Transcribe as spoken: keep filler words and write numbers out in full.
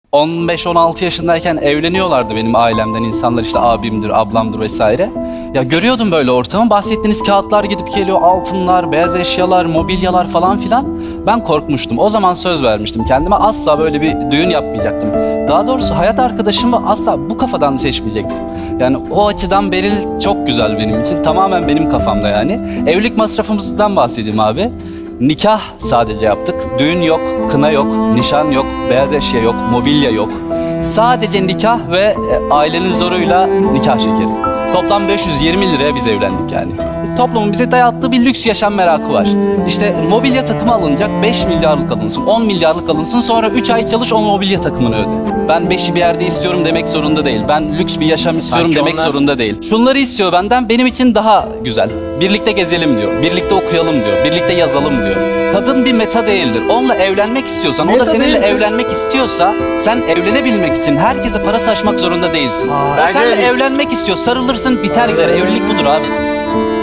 on beş on altı yaşındayken evleniyorlardı benim ailemden insanlar, işte abimdir, ablamdır vesaire. Ya görüyordum böyle ortamı, bahsettiğiniz kağıtlar gidip geliyor, altınlar, beyaz eşyalar, mobilyalar falan filan. Ben korkmuştum. O zaman söz vermiştim kendime, asla böyle bir düğün yapmayacaktım. Daha doğrusu hayat arkadaşımı asla bu kafadan seçmeyecektim. Yani o açıdan Beril çok güzel benim için. Tamamen benim kafamda yani. Evlilik masrafımızdan bahsedeyim abi. Nikah sadece yaptık. Düğün yok, kına yok, nişan yok, beyaz eşya yok, mobilya yok. Sadece nikah ve ailenin zoruyla nikah şekeri. Toplam beş yüz yirmi liraya biz evlendik yani. Toplumun bize dayattığı bir lüks yaşam merakı var. İşte mobilya takımı alınacak, beş milyarlık alınsın, on milyarlık alınsın, sonra üç ay çalış, o mobilya takımını öde. Ben beşi bir yerde istiyorum demek zorunda değil. Ben lüks bir yaşam istiyorum Sanki demek onlar... zorunda değil. Şunları istiyor benden, benim için daha güzel. Birlikte gezelim diyor, birlikte okuyalım diyor, birlikte yazalım diyor. Kadın bir meta değildir. Onunla evlenmek istiyorsan, meta o da seninle değildir. Evlenmek istiyorsa, sen evlenebilmek için herkese para saçmak zorunda değilsin. Aa, Seninle evlenmek istiyor, sarılırsın, biter gider. Evlilik budur abi.